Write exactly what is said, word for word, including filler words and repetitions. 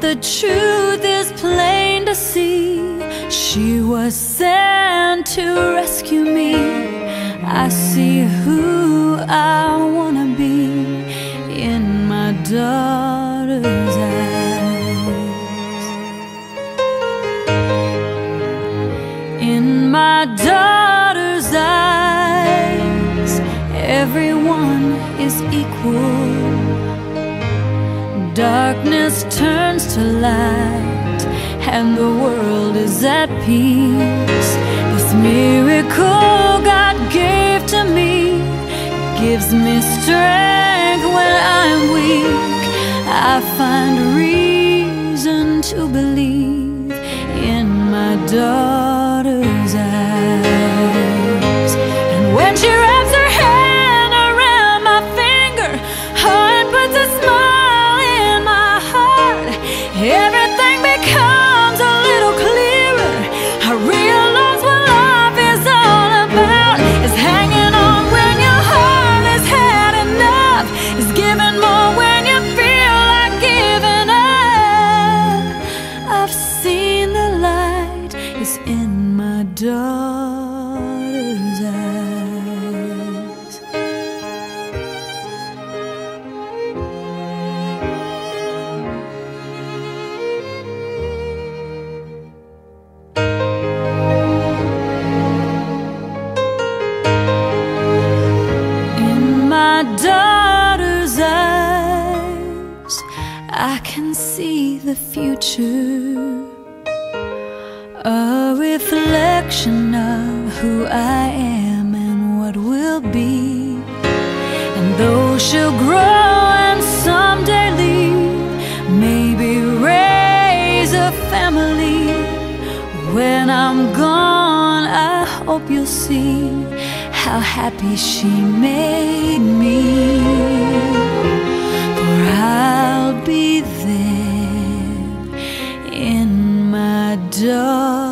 the truth is plain to see. She was sent to rescue me. I see who I wanna be in my daughter's eyes. In my daughter's eyes, everyone is equal. Darkness turns to light, and the world is at peace. This miracle God gave to me gives me strength when I'm weak. I find reason to believe in my daughter's eyes. And when she wraps her hand around my finger, heart puts a smile in my heart. Everything becomes a little clearer. I realize what life is all about. Is hanging on when your heart has had enough. Is giving more when you feel like giving up. I've seen the light is in my daughter's eyes. In my daughter's eyes, I can see the future, a reflection of who I am and what will be. And though she'll grow and someday leave, maybe raise a family, when I'm gone, I hope you'll see how happy she made me. For I'll be there in my daughter's